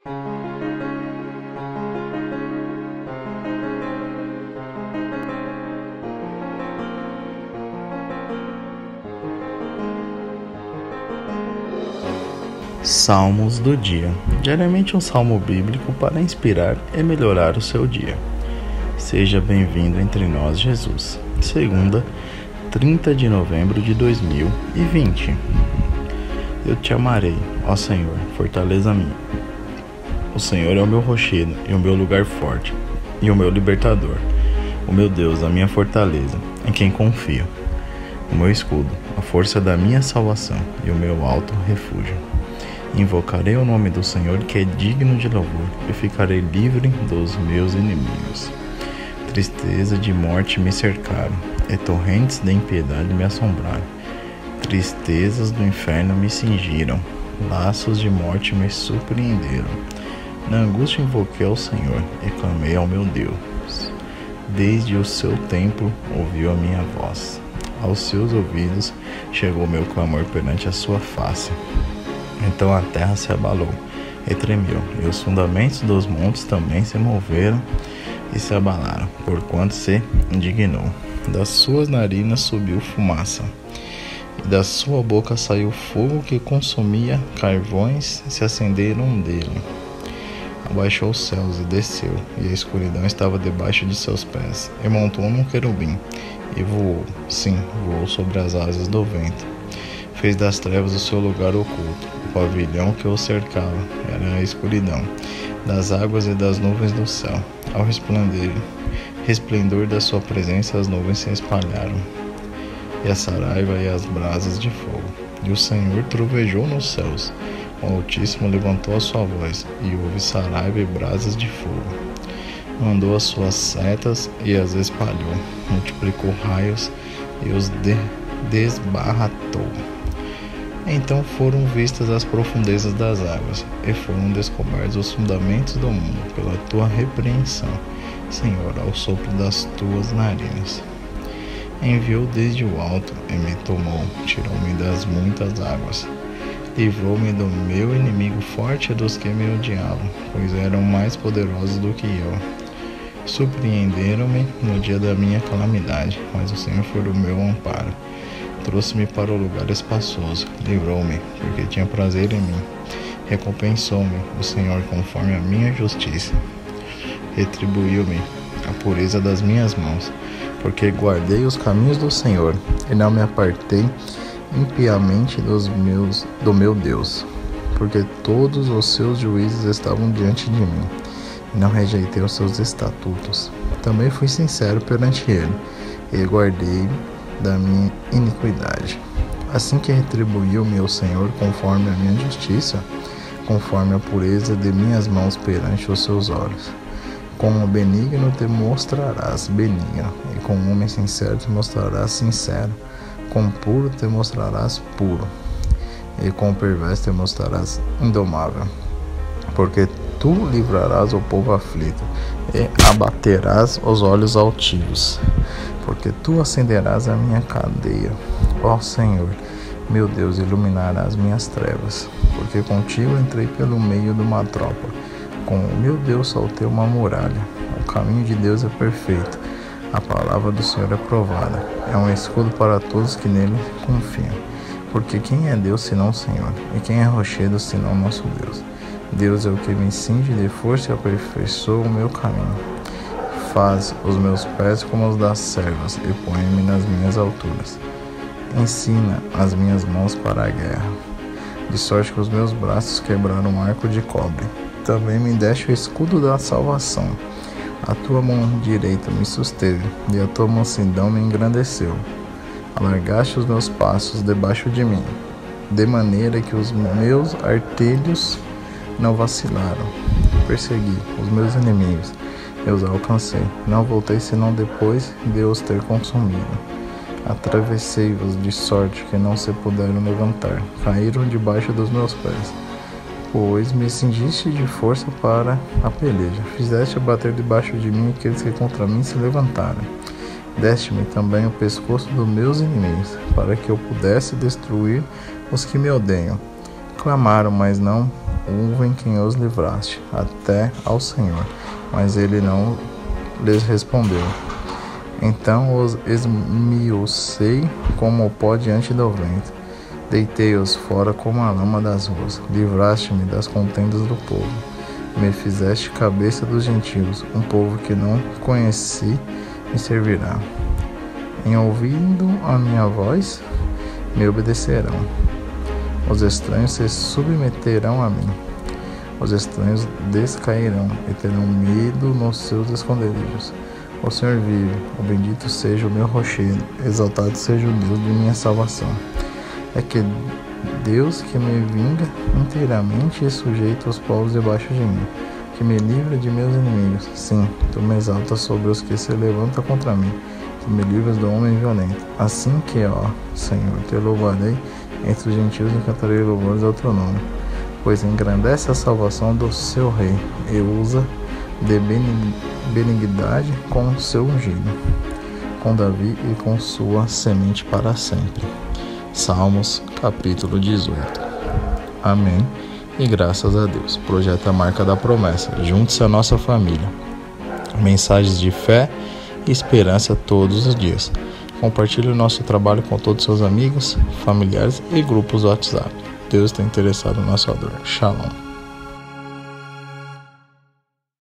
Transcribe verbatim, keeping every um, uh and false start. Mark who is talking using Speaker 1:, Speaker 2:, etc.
Speaker 1: Salmos do dia. Diariamente um salmo bíblico para inspirar e melhorar o seu dia. Seja bem-vindo entre nós, Jesus. Segunda, trinta de novembro de dois mil e vinte. Eu te amarei, ó Senhor, fortaleza minha. O Senhor é o meu rochedo e o meu lugar forte, e o meu libertador, o meu Deus, a minha fortaleza, em quem confio, o meu escudo, a força da minha salvação e o meu alto refúgio. Invocarei o nome do Senhor, que é digno de louvor, e ficarei livre dos meus inimigos. Tristeza de morte me cercaram, e torrentes de impiedade me assombraram. Tristezas do inferno me cingiram, laços de morte me surpreenderam. Na angústia invoquei ao Senhor, e clamei ao meu Deus. Desde o seu templo ouviu a minha voz. Aos seus ouvidos chegou meu clamor perante a sua face. Então a terra se abalou e tremeu, e os fundamentos dos montes também se moveram e se abalaram, porquanto se indignou. Das suas narinas subiu fumaça, e da sua boca saiu fogo que consumia carvões, se acenderam dele. Abaixou os céus e desceu, e a escuridão estava debaixo de seus pés, e montou num querubim, e voou, sim, voou sobre as asas do vento. Fez das trevas o seu lugar oculto, o pavilhão que o cercava era a escuridão, das águas e das nuvens do céu. Ao resplendor, resplendor da sua presença as nuvens se espalharam, e a saraiva e as brasas de fogo. E o Senhor trovejou nos céus, o Altíssimo levantou a sua voz, e houve saraiva e brasas de fogo. Mandou as suas setas e as espalhou, multiplicou raios e os de desbaratou. Então foram vistas as profundezas das águas, e foram descobertos os fundamentos do mundo pela tua repreensão, Senhor, ao sopro das tuas narinas. Enviou desde o alto e me tomou, tirou-me das muitas águas. Livrou-me do meu inimigo forte e dos que me odiavam, pois eram mais poderosos do que eu. Surpreenderam-me no dia da minha calamidade, mas o Senhor foi o meu amparo. Trouxe-me para o lugar espaçoso, livrou-me, porque tinha prazer em mim. Recompensou-me o Senhor conforme a minha justiça. Retribuiu-me a pureza das minhas mãos, porque guardei os caminhos do Senhor, e não me apartei impiamente dos meus, do meu Deus, porque todos os seus juízos estavam diante de mim, e não rejeitei os seus estatutos. Também fui sincero perante ele, e guardei da minha iniquidade. Assim que retribuiu-me o Senhor conforme a minha justiça, conforme a pureza de minhas mãos perante os seus olhos. Com o benigno te mostrarás benigno, e com o homem sincero te mostrarás sincero, com o puro te mostrarás puro, e com o perverso te mostrarás indomável. Porque tu livrarás o povo aflito, e abaterás os olhos altivos. Porque tu acenderás a minha cadeia, ó Senhor, meu Deus, iluminarás minhas trevas. Porque contigo entrei pelo meio de uma tropa, com o meu Deus saltei uma muralha. O caminho de Deus é perfeito, a palavra do Senhor é provada, é um escudo para todos que nele confiam. Porque quem é Deus senão o Senhor, e quem é rochedo senão nosso Deus? Deus é o que me cinge de força e aperfeiçoa o meu caminho. Faz os meus pés como os das servas, e põe-me nas minhas alturas. Ensina as minhas mãos para a guerra, de sorte que os meus braços quebraram um arco de cobre. Também me deste o escudo da salvação. A tua mão direita me susteve, e a tua mansidão me engrandeceu. Alargaste os meus passos debaixo de mim, de maneira que os meus artelhos não vacilaram. Persegui os meus inimigos, eu os alcancei. Não voltei senão depois de os ter consumido. Atravessei-os de sorte que não se puderam levantar. Caíram debaixo dos meus pés. Pois me cingiste de força para a peleja. Fizeste abater debaixo de mim aqueles que contra mim se levantaram. Deste-me também o pescoço dos meus inimigos, para que eu pudesse destruir os que me odeiam. Clamaram, mas não houve em quem os livraste, até ao Senhor, mas ele não lhes respondeu. Então os esmiucei como o pó diante do vento, deitei-os fora como a lama das ruas. Livraste-me das contendas do povo, me fizeste cabeça dos gentios, um povo que não conheci me servirá. Em ouvindo a minha voz, me obedecerão. Os estranhos se submeterão a mim. Os estranhos descairão e terão medo nos seus esconderijos. O Senhor vive, o bendito seja o meu rochedo, exaltado seja o Deus de minha salvação. É que Deus que me vinga inteiramente e sujeita os povos debaixo de mim, que me livra de meus inimigos. Sim, tu me exaltas sobre os que se levantam contra mim, tu me livras do homem violento. Assim que, ó Senhor, te louvarei entre os gentios e cantarei louvores ao teu nome, pois engrandece a salvação do seu rei e usa de benignidade com o seu ungido, com Davi e com sua semente para sempre. Salmos, capítulo dezoito. Amém. E graças a Deus. Projeto A Marca da Promessa. Junte-se à nossa família. Mensagens de fé e esperança todos os dias. Compartilhe o nosso trabalho com todos os seus amigos, familiares e grupos do WhatsApp. Deus está interessado na sua dor. Shalom.